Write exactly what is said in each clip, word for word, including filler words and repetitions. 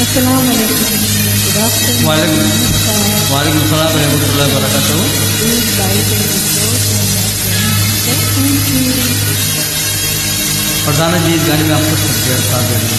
वालेकुम सलाम रहमतुल्लाहि व बरकातहू। प्रधान जी इस गाने में आपको शुक्रिया साथ देंगे।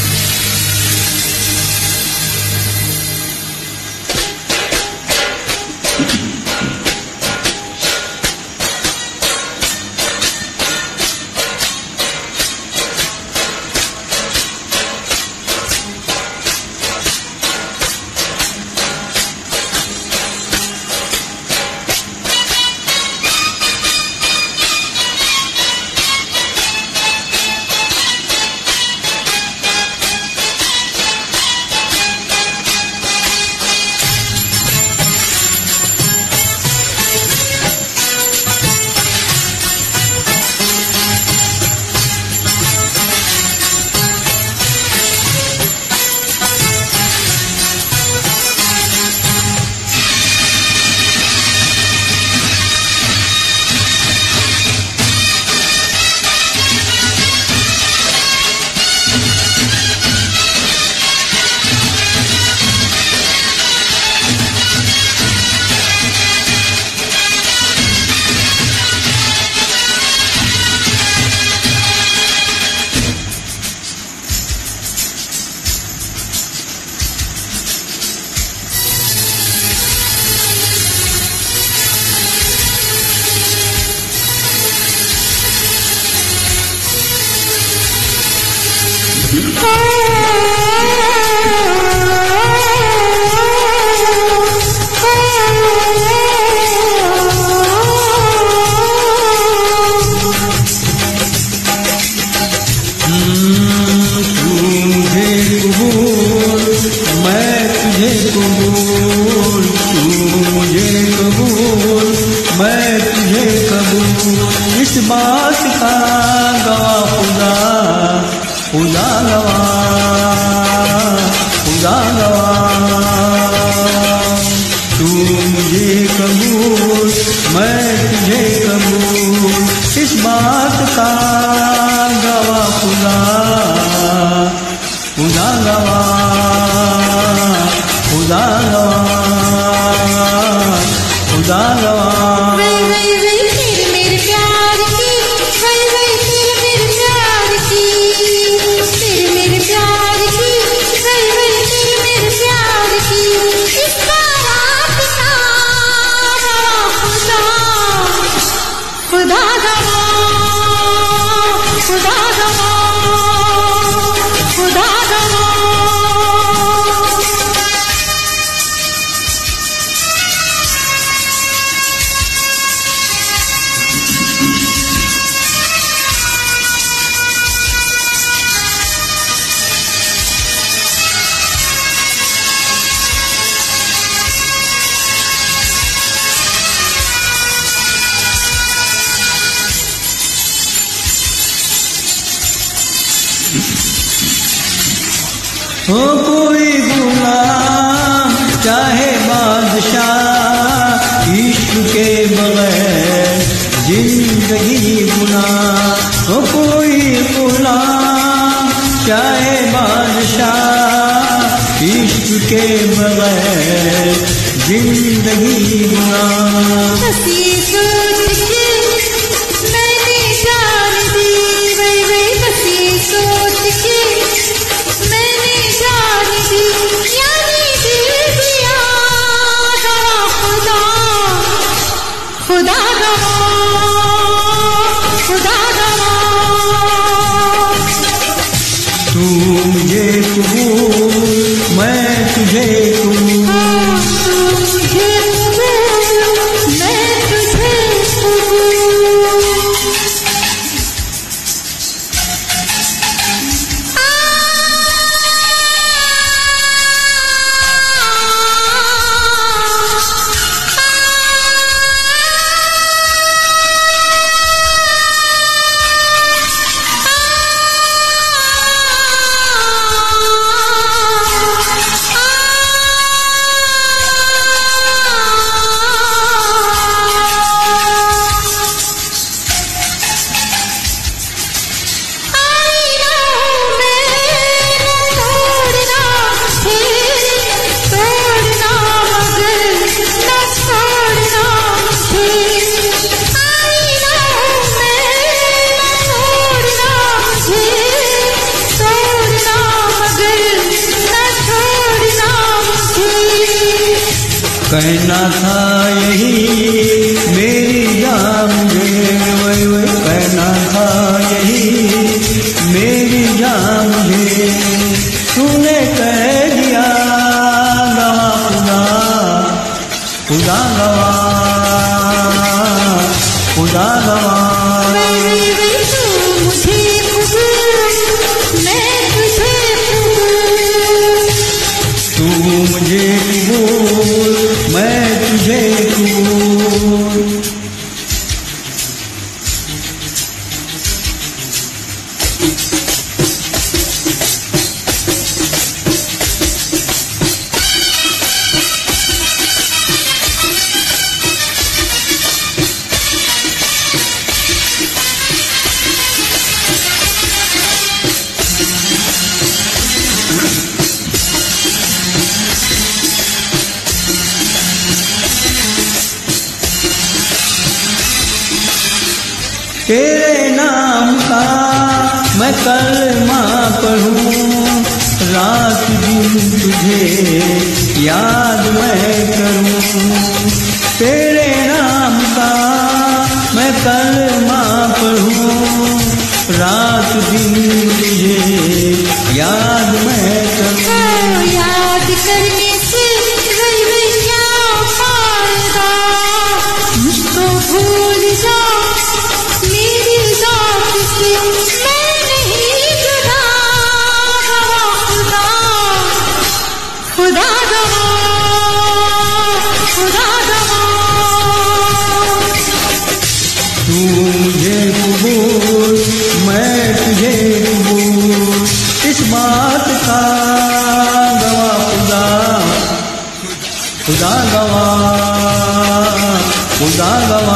हो कोई गुलाम चाहे बादशाह, इश्क के बगैर जिंदगी गुनाह। हो कोई गुलाम चाहे बादशाह, इश्क के बगैर जिंदगी गुनाह। तू मुझे कबूल मैं तुझे कबूल, तू मुझे कबूल मैं तुझे कबूल। कहना था यही मेरी जान मुझे, वही वही कहना था यही मेरी जान मुझे, तूने कह दिया गवा खुदा खुदा गवा खुदा गवा। तू मुझे कबूल, मैं तुझे कबूल। तेरे नाम का मैं कलमा पढ़ूं, रात दिन तुझे याद मैं करूं। तेरे नाम का मैं कलमा पढ़ूं, रात दिन तुझे याद मैं करूं। याद करने से क्या फायदा, मुझको भूल जा मेरी जात से, मैं नहीं जुदा गवा खुदा खुदा गवा खुदा गवा। तू मुझे कबूल, मैं तुझे कबूल, इस बात का गवा खुदा खुदा गवा खुदा गवा।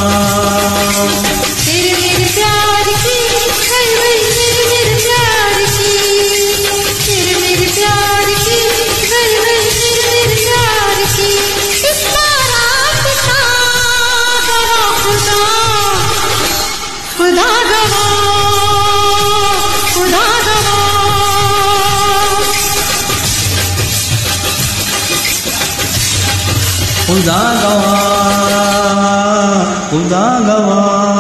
तेरे मेरे प्यार की, तेरे मेरे प्यार की, तेरे मेरे प्यार की, तेरे मेरे प्यार की, इस बारात का गवा खुदा खुदा गवा खुदा गवा। खुदा गवा खुदा गवा।